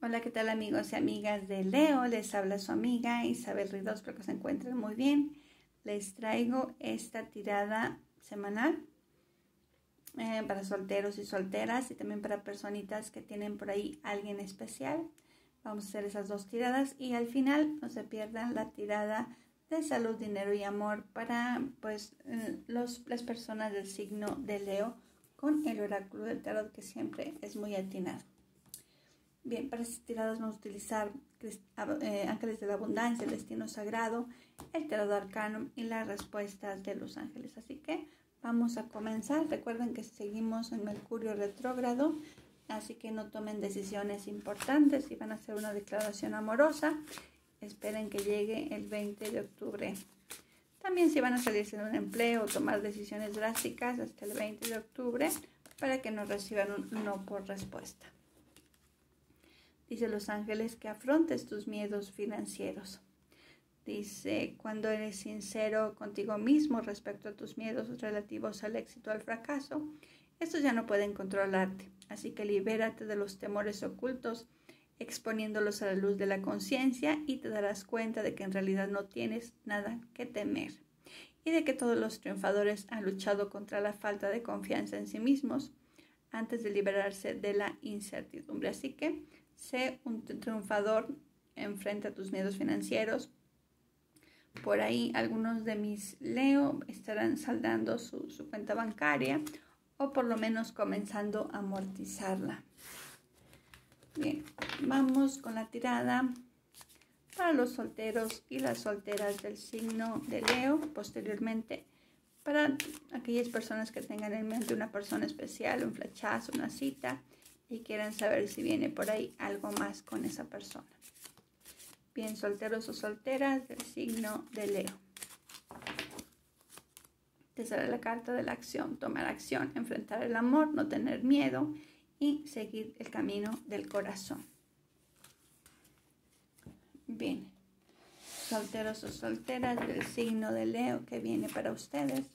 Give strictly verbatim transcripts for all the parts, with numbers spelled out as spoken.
Hola, ¿qué tal amigos y amigas de Leo? Les habla su amiga Isabel Ríos, espero que se encuentren muy bien. Les traigo esta tirada semanal eh, para solteros y solteras y también para personitas que tienen por ahí alguien especial. Vamos a hacer esas dos tiradas y al final no se pierdan la tirada de salud, dinero y amor para pues los, las personas del signo de Leo con el oráculo del tarot, que siempre es muy atinado. Bien, para estas tiradas vamos a utilizar eh, ángeles de la abundancia, el destino sagrado, el tarot arcano y las respuestas de los ángeles. Así que vamos a comenzar. Recuerden que seguimos en Mercurio retrógrado, así que no tomen decisiones importantes. Si van a hacer una declaración amorosa, esperen que llegue el veinte de octubre. También si van a salirse de un empleo o tomar decisiones drásticas hasta el veinte de octubre para que no reciban un no por respuesta. Dice los ángeles que afrontes tus miedos financieros. Dice, cuando eres sincero contigo mismo respecto a tus miedos relativos al éxito o al fracaso, estos ya no pueden controlarte. Así que libérate de los temores ocultos, exponiéndolos a la luz de la conciencia, y te darás cuenta de que en realidad no tienes nada que temer. Y de que todos los triunfadores han luchado contra la falta de confianza en sí mismos antes de liberarse de la incertidumbre. Así que sé un triunfador, enfrenta tus miedos financieros. Por ahí algunos de mis Leo estarán saldando su, su cuenta bancaria o por lo menos comenzando a amortizarla. Bien, vamos con la tirada para los solteros y las solteras del signo de Leo. Posteriormente, para aquellas personas que tengan en mente una persona especial, un flechazo, una cita, y quieran saber si viene por ahí algo más con esa persona. Bien, solteros o solteras del signo de Leo. Te sale la carta de la acción, tomar acción, enfrentar el amor, no tener miedo y seguir el camino del corazón. Bien, solteros o solteras del signo de Leo, que viene para ustedes.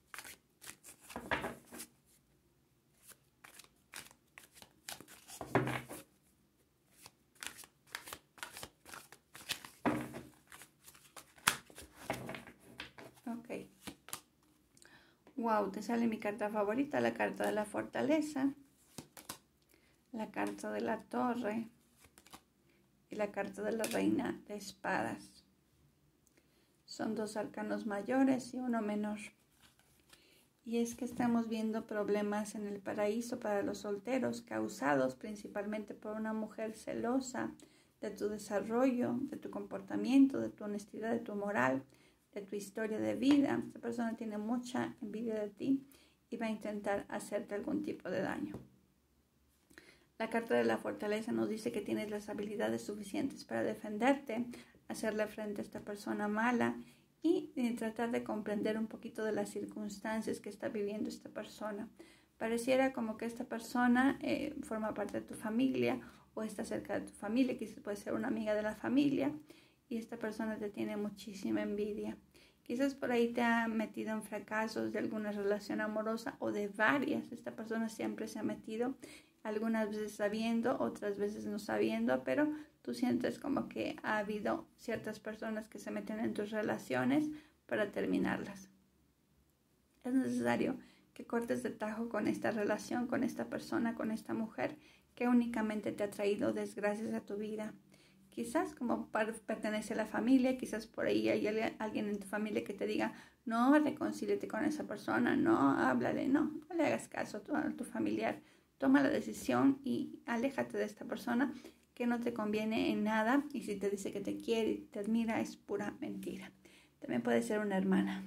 Ok. Wow, te sale mi carta favorita, la carta de la fortaleza, la carta de la torre y la carta de la reina de espadas. Son dos arcanos mayores y uno menor. Y es que estamos viendo problemas en el paraíso para los solteros, causados principalmente por una mujer celosa de tu desarrollo, de tu comportamiento, de tu honestidad, de tu moral, de tu historia de vida. Esta persona tiene mucha envidia de ti y va a intentar hacerte algún tipo de daño. La carta de la fortaleza nos dice que tienes las habilidades suficientes para defenderte, hacerle frente a esta persona mala y, y tratar de comprender un poquito de las circunstancias que está viviendo esta persona. Pareciera como que esta persona eh, forma parte de tu familia o está cerca de tu familia, quizás puede ser una amiga de la familia, y esta persona te tiene muchísima envidia. Quizás por ahí te ha metido en fracasos de alguna relación amorosa o de varias. Esta persona siempre se ha metido, algunas veces sabiendo, otras veces no sabiendo, pero tú sientes como que ha habido ciertas personas que se meten en tus relaciones para terminarlas. Es necesario que cortes de tajo con esta relación, con esta persona, con esta mujer que únicamente te ha traído desgracias a tu vida. Quizás como pertenece a la familia, quizás por ahí hay alguien en tu familia que te diga, no, reconcíliate con esa persona, no, háblale, no, no le hagas caso a tu, a tu familiar. Toma la decisión y aléjate de esta persona que no te conviene en nada, y si te dice que te quiere y te admira es pura mentira. También puede ser una hermana.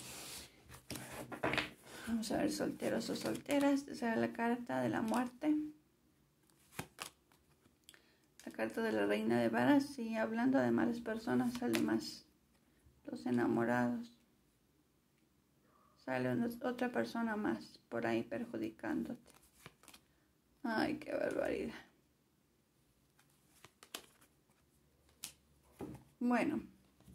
Vamos a ver, solteros o solteras. Esa es la carta de la muerte. La carta de la reina de varas. Y hablando de malas personas, sale más los enamorados. Sale una, otra persona más por ahí perjudicándote. Ay, qué barbaridad. Bueno,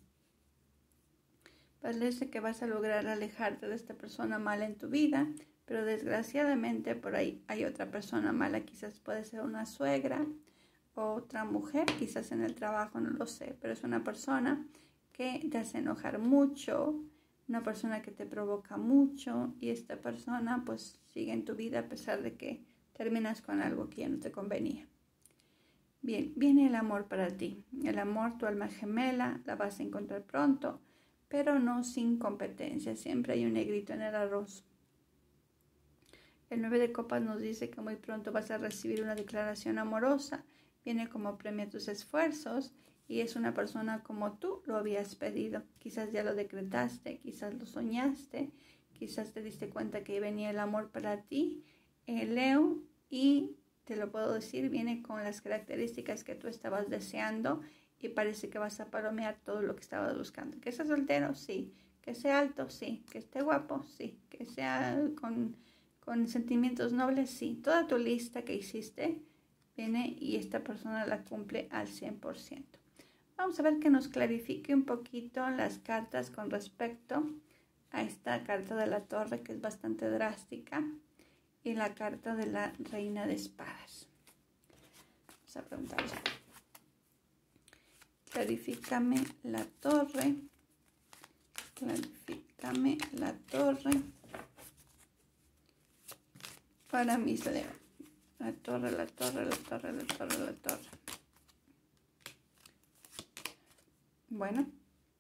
parece que vas a lograr alejarte de esta persona mala en tu vida, pero desgraciadamente por ahí hay otra persona mala. Quizás puede ser una suegra otra mujer, quizás en el trabajo, no lo sé, pero es una persona que te hace enojar mucho, una persona que te provoca mucho y esta persona pues sigue en tu vida a pesar de que terminas con algo que ya no te convenía. Bien, viene el amor para ti. El amor, tu alma gemela, la vas a encontrar pronto, pero no sin competencia. Siempre hay un negrito en el arroz. El nueve de copas nos dice que muy pronto vas a recibir una declaración amorosa. Viene como premio a tus esfuerzos y es una persona como tú lo habías pedido. Quizás ya lo decretaste, quizás lo soñaste, quizás te diste cuenta que venía el amor para ti, eh, Leo, y te lo puedo decir, viene con las características que tú estabas deseando y parece que vas a palomear todo lo que estabas buscando. ¿Que sea soltero? Sí. ¿Que sea alto? Sí. ¿Que esté guapo? Sí. ¿Que sea con... con sentimientos nobles? Sí. Toda tu lista que hiciste viene y esta persona la cumple al cien por ciento. Vamos a ver que nos clarifique un poquito las cartas con respecto a esta carta de la torre, que es bastante drástica, y la carta de la reina de espadas. Vamos a preguntarle. Clarifícame la torre. Clarifícame la torre. Para mis Leo. La torre, la torre, la torre, la torre, la torre. Bueno.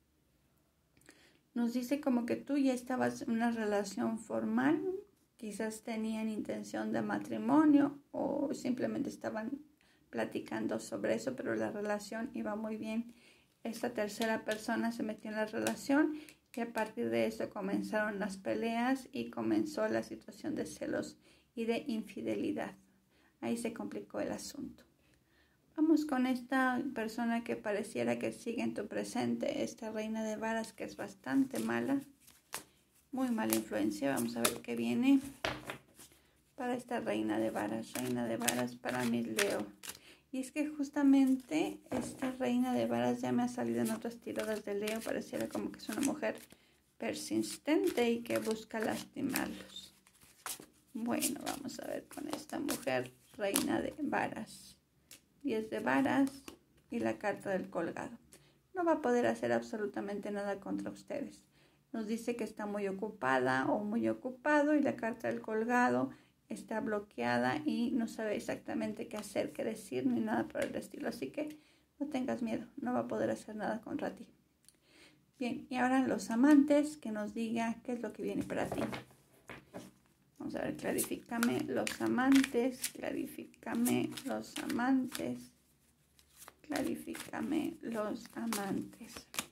Nos dice como que tú ya estabas en una relación formal. Quizás tenían intención de matrimonio o simplemente estaban platicando sobre eso, pero la relación iba muy bien. Esta tercera persona se metió en la relación y a partir de eso comenzaron las peleas y comenzó la situación de celos y de infidelidad. Ahí se complicó el asunto. Vamos con esta persona que pareciera que sigue en tu presente, esta reina de varas que es bastante mala, muy mala influencia. Vamos a ver qué viene para esta reina de varas, reina de varas para mis Leo. Y es que justamente esta reina de varas ya me ha salido en otras tiradas de Leo, pareciera como que es una mujer persistente y que busca lastimarlos. Bueno, vamos a ver con esta mujer, reina de varas. diez de varas y la carta del colgado. No va a poder hacer absolutamente nada contra ustedes. Nos dice que está muy ocupada o muy ocupado y la carta del colgado está bloqueada y no sabe exactamente qué hacer, qué decir, ni nada por el estilo. Así que no tengas miedo, no va a poder hacer nada contra ti. Bien, y ahora los amantes, que nos diga qué es lo que viene para ti. Vamos a ver, clarifícame los amantes, clarifícame los amantes, clarifícame los amantes.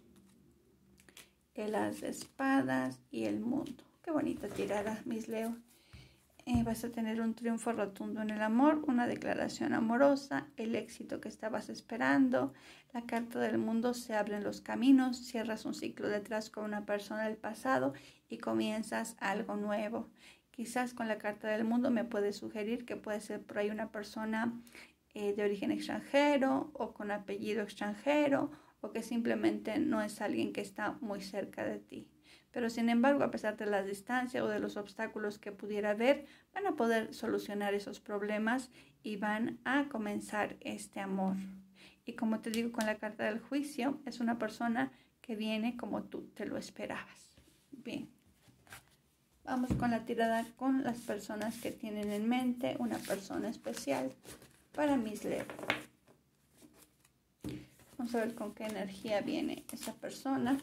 El as de espadas y el mundo. Qué bonita tirada, mis Leo. Eh, vas a tener un triunfo rotundo en el amor, una declaración amorosa, el éxito que estabas esperando. La carta del mundo, se abren los caminos, cierras un ciclo detrás con una persona del pasado y comienzas algo nuevo. Quizás con la carta del mundo me puedes sugerir que puede ser por ahí una persona eh, de origen extranjero o con apellido extranjero o que simplemente no es alguien que está muy cerca de ti. Pero sin embargo, a pesar de la distancia o de los obstáculos que pudiera haber, van a poder solucionar esos problemas y van a comenzar este amor. Y como te digo con la carta del juicio, es una persona que viene como tú te lo esperabas. Bien. Vamos con la tirada con las personas que tienen en mente una persona especial para mis Leo. Vamos a ver con qué energía viene esa persona.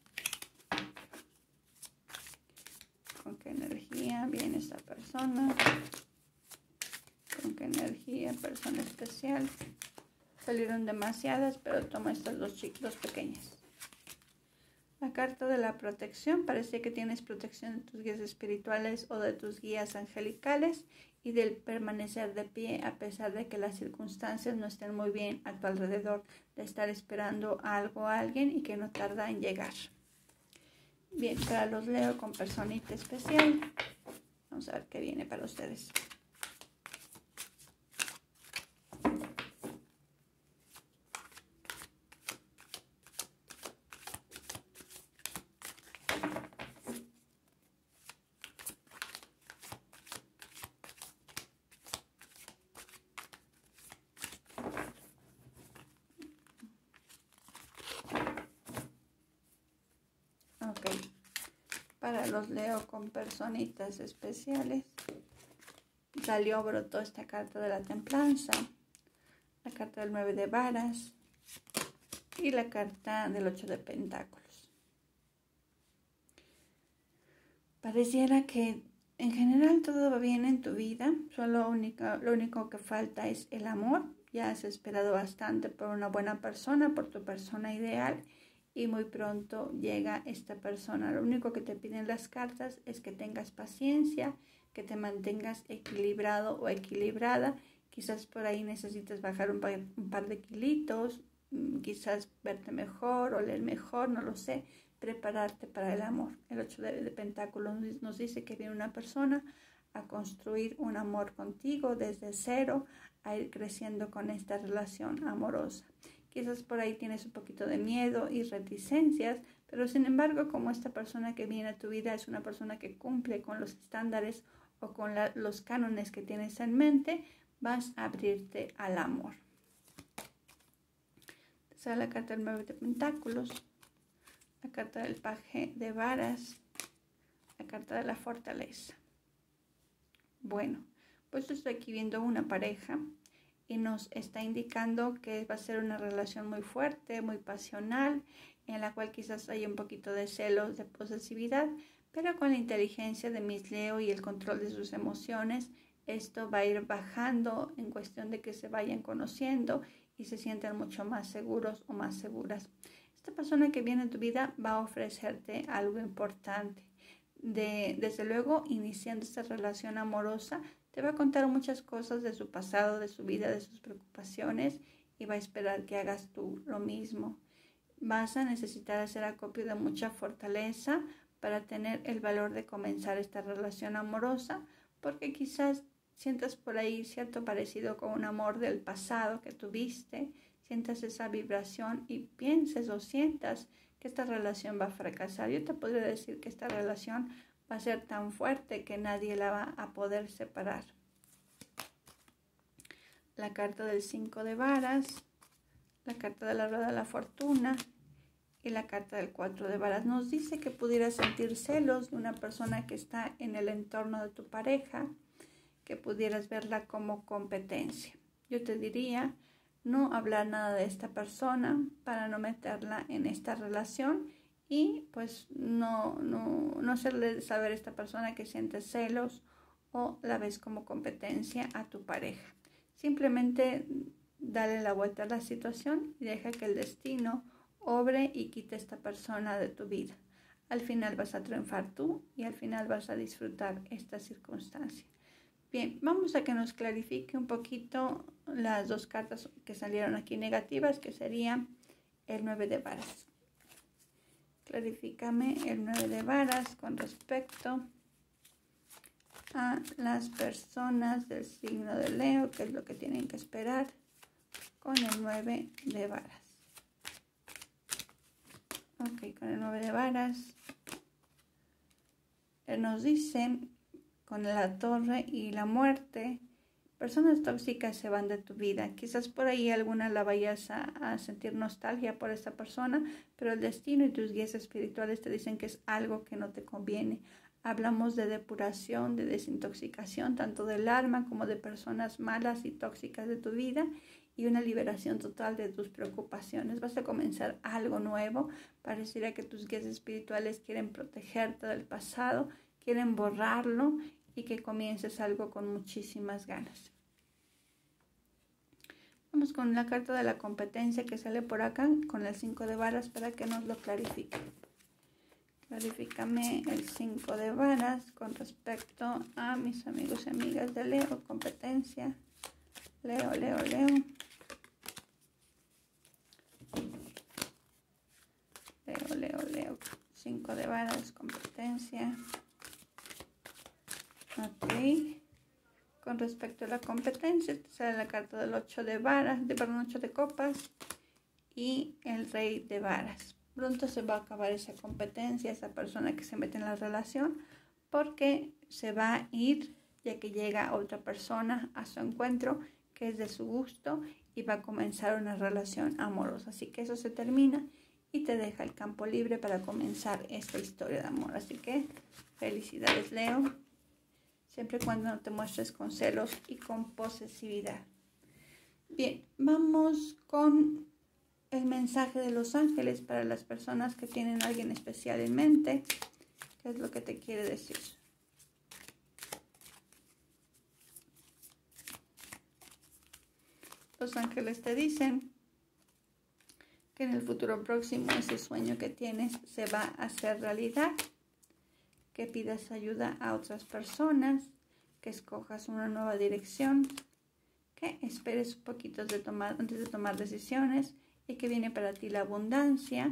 Con qué energía viene esa persona. Con qué energía, persona especial. Salieron demasiadas, pero toma estas dos chicos pequeñas. La carta de la protección, parece que tienes protección de tus guías espirituales o de tus guías angelicales y del permanecer de pie a pesar de que las circunstancias no estén muy bien a tu alrededor, de estar esperando algo a alguien y que no tarda en llegar. Bien, para los Leo con personita especial, vamos a ver qué viene para ustedes. Para los Leo con personitas especiales, salió, brotó esta carta de la templanza, la carta del nueve de varas y la carta del ocho de pentáculos. Pareciera que en general todo va bien en tu vida, solo único, lo único que falta es el amor. Ya has esperado bastante por una buena persona, por tu persona ideal, y muy pronto llega esta persona. Lo único que te piden las cartas es que tengas paciencia, que te mantengas equilibrado o equilibrada. Quizás por ahí necesitas bajar un par, un par de kilitos, quizás verte mejor, oler mejor, no lo sé, prepararte para el amor. El ocho de, de pentáculos nos dice que viene una persona a construir un amor contigo desde cero, a ir creciendo con esta relación amorosa. Quizás por ahí tienes un poquito de miedo y reticencias, pero sin embargo, como esta persona que viene a tu vida es una persona que cumple con los estándares o con la, los cánones que tienes en mente, vas a abrirte al amor. Sale la carta del nueve de pentáculos, la carta del paje de varas, la carta de la fortaleza. Bueno, pues estoy aquí viendo una pareja y nos está indicando que va a ser una relación muy fuerte, muy pasional, en la cual quizás haya un poquito de celos, de posesividad, pero con la inteligencia de Miss Leo y el control de sus emociones, esto va a ir bajando en cuestión de que se vayan conociendo y se sientan mucho más seguros o más seguras. Esta persona que viene en tu vida va a ofrecerte algo importante. De, desde luego, iniciando esta relación amorosa, te va a contar muchas cosas de su pasado, de su vida, de sus preocupaciones, y va a esperar que hagas tú lo mismo. Vas a necesitar hacer acopio de mucha fortaleza para tener el valor de comenzar esta relación amorosa, porque quizás sientas por ahí cierto parecido con un amor del pasado que tuviste, sientas esa vibración y pienses o sientas que esta relación va a fracasar. Yo te podría decir que esta relación va a ser tan fuerte que nadie la va a poder separar. La carta del cinco de varas, la carta de la rueda de la fortuna y la carta del cuatro de varas nos dice que pudieras sentir celos de una persona que está en el entorno de tu pareja, que pudieras verla como competencia. Yo te diría no hablar nada de esta persona para no meterla en esta relación y pues no, no, no hacerle saber a esta persona que sientes celos o la ves como competencia a tu pareja. Simplemente dale la vuelta a la situación y deja que el destino obre y quite a esta persona de tu vida. Al final vas a triunfar tú y al final vas a disfrutar esta circunstancia. Bien, vamos a que nos clarifique un poquito las dos cartas que salieron aquí negativas, que serían el nueve de varas. Clarifícame el nueve de varas con respecto a las personas del signo de Leo, que es lo que tienen que esperar con el nueve de varas. Ok, con el nueve de varas nos dicen con la torre y la muerte, personas tóxicas se van de tu vida. Quizás por ahí alguna la vayas a, a sentir nostalgia por esta persona, pero el destino y tus guías espirituales te dicen que es algo que no te conviene. Hablamos de depuración, de desintoxicación, tanto del alma como de personas malas y tóxicas de tu vida, y una liberación total de tus preocupaciones. Vas a comenzar algo nuevo. Pareciera que tus guías espirituales quieren protegerte del pasado, quieren borrarlo y que comiences algo con muchísimas ganas. Vamos con la carta de la competencia que sale por acá, con el cinco de varas, para que nos lo clarifique. Clarifícame el cinco de varas con respecto a mis amigos y amigas de Leo, competencia. Leo, Leo, Leo. Leo, Leo, Leo. cinco de varas, competencia. Ok. Con respecto a la competencia, te sale la carta del ocho de varas, de perdón, ocho de copas y el rey de varas. Pronto se va a acabar esa competencia, esa persona que se mete en la relación, porque se va a ir ya que llega otra persona a su encuentro que es de su gusto y va a comenzar una relación amorosa. Así que eso se termina y te deja el campo libre para comenzar esta historia de amor. Así que felicidades, Leo, siempre y cuando no te muestres con celos y con posesividad. Bien, vamos con el mensaje de los ángeles para las personas que tienen a alguien especial en mente. ¿Qué es lo que te quiere decir? Los ángeles te dicen que en el futuro próximo ese sueño que tienes se va a hacer realidad, que pidas ayuda a otras personas, que escojas una nueva dirección, que esperes un poquito de tomar, antes de tomar decisiones, y que viene para ti la abundancia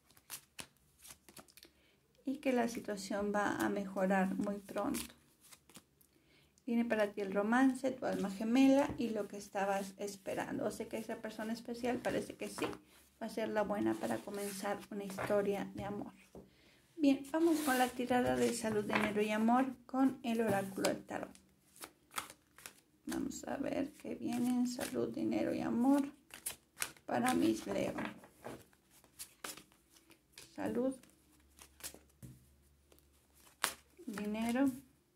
y que la situación va a mejorar muy pronto. Viene para ti el romance, tu alma gemela y lo que estabas esperando. O sea que esa persona especial parece que sí va a ser la buena para comenzar una historia de amor. Bien, vamos con la tirada de salud, dinero y amor con el oráculo del tarot. Vamos a ver qué viene: salud, dinero y amor para mis Leo. Salud, dinero,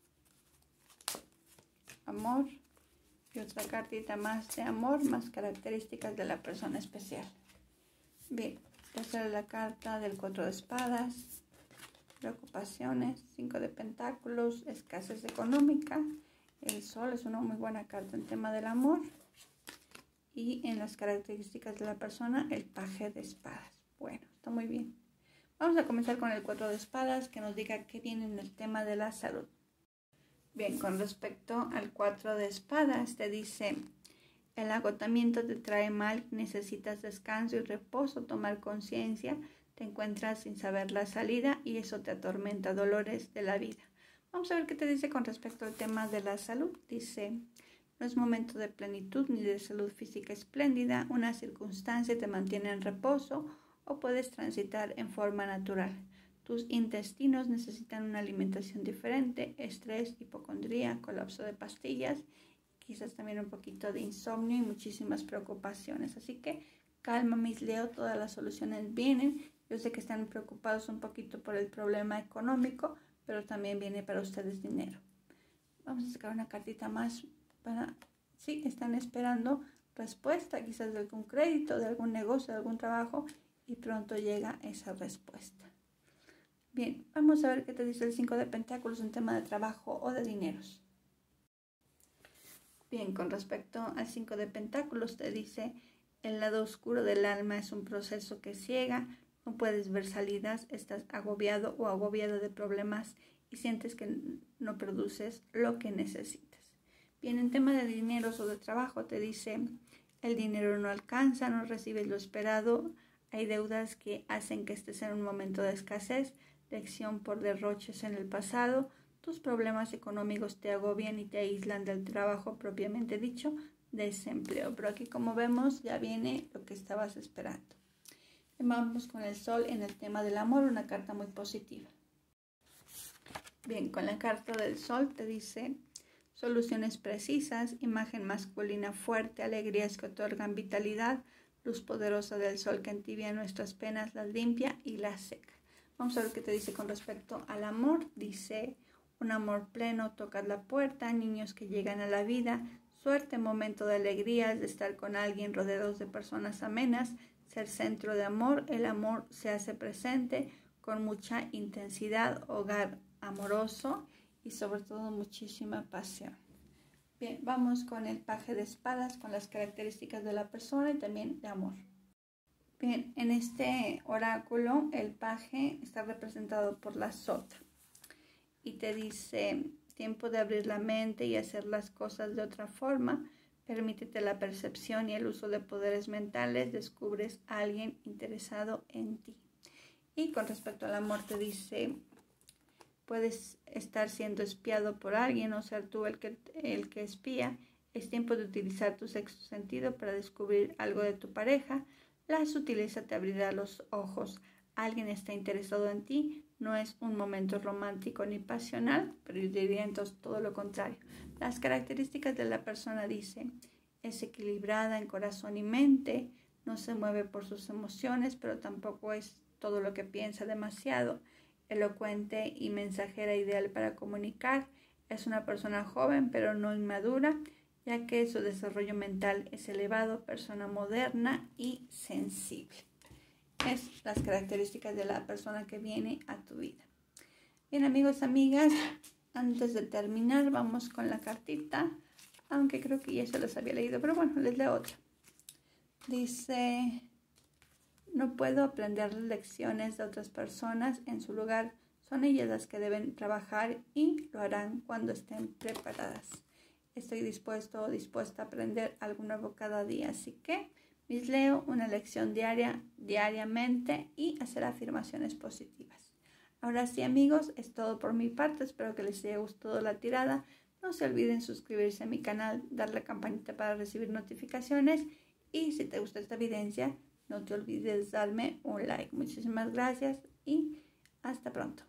amor y otra cartita más de amor, más características de la persona especial. Bien, esta es la carta del cuatro de espadas, preocupaciones, cinco de pentáculos, escasez económica. El sol es una muy buena carta en tema del amor. Y en las características de la persona, el paje de espadas. Bueno, está muy bien. Vamos a comenzar con el cuatro de espadas, que nos diga qué viene en el tema de la salud. Bien, con respecto al cuatro de espadas, te dice: el agotamiento te trae mal, necesitas descanso y reposo, tomar conciencia, te encuentras sin saber la salida y eso te atormenta, dolores de la vida. Vamos a ver qué te dice con respecto al tema de la salud. Dice: no es momento de plenitud ni de salud física espléndida, una circunstancia te mantiene en reposo o puedes transitar en forma natural. Tus intestinos necesitan una alimentación diferente, estrés, hipocondría, colapso de pastillas, quizás también un poquito de insomnio y muchísimas preocupaciones. Así que calma, mis Leo, todas las soluciones vienen. Yo sé que están preocupados un poquito por el problema económico, pero también viene para ustedes dinero. Vamos a sacar una cartita más para, sí, están esperando respuesta, quizás de algún crédito, de algún negocio, de algún trabajo, y pronto llega esa respuesta. Bien, vamos a ver qué te dice el cinco de pentáculos en tema de trabajo o de dineros. Bien, con respecto al cinco de pentáculos te dice: el lado oscuro del alma es un proceso que ciega, no puedes ver salidas, estás agobiado o agobiado de problemas y sientes que no produces lo que necesitas. Bien, en tema de dineros o de trabajo te dice: el dinero no alcanza, no recibes lo esperado, hay deudas que hacen que estés en un momento de escasez, lección por derroches en el pasado, tus problemas económicos te agobian y te aíslan del trabajo propiamente dicho, desempleo. Pero aquí, como vemos, ya viene lo que estabas esperando. Vamos con el sol en el tema del amor, una carta muy positiva. Bien, con la carta del sol te dice: soluciones precisas, imagen masculina fuerte, alegrías que otorgan vitalidad, luz poderosa del sol que entibia nuestras penas, las limpia y las seca. Vamos a ver qué te dice con respecto al amor. Dice: un amor pleno, tocar la puerta, niños que llegan a la vida, suerte, momento de alegrías, de estar con alguien rodeados de personas amenas, ser centro de amor, el amor se hace presente con mucha intensidad, hogar amoroso y sobre todo muchísima pasión. Bien, vamos con el paje de espadas, con las características de la persona y también de amor. Bien, en este oráculo el paje está representado por la sota y te dice: tiempo de abrir la mente y hacer las cosas de otra forma, permítete la percepción y el uso de poderes mentales, descubres a alguien interesado en ti. Y con respecto al amor te dice: puedes estar siendo espiado por alguien o ser tú el que, el que espía, es tiempo de utilizar tu sexto sentido para descubrir algo de tu pareja, la sutileza te abrirá los ojos, alguien está interesado en ti, no es un momento romántico ni pasional, pero yo diría entonces todo lo contrario. Las características de la persona dice: es equilibrada en corazón y mente, no se mueve por sus emociones, pero tampoco es todo lo que piensa demasiado. Elocuente y mensajera ideal para comunicar. Es una persona joven, pero no inmadura, ya que su desarrollo mental es elevado, persona moderna y sensible. Es las características de la persona que viene a tu vida. Bien, amigos, amigas, antes de terminar, vamos con la cartita, aunque creo que ya se las había leído, pero bueno, les leo otra. Dice: no puedo aprender las lecciones de otras personas, en su lugar son ellas las que deben trabajar y lo harán cuando estén preparadas. Estoy dispuesto o dispuesta a aprender algo nuevo cada día, así que mis leo una lección diaria, diariamente y hacer afirmaciones positivas. Ahora sí, amigos, es todo por mi parte. Espero que les haya gustado la tirada. No se olviden suscribirse a mi canal, darle a la campanita para recibir notificaciones y si te gusta esta evidencia, no te olvides darme un like. Muchísimas gracias y hasta pronto.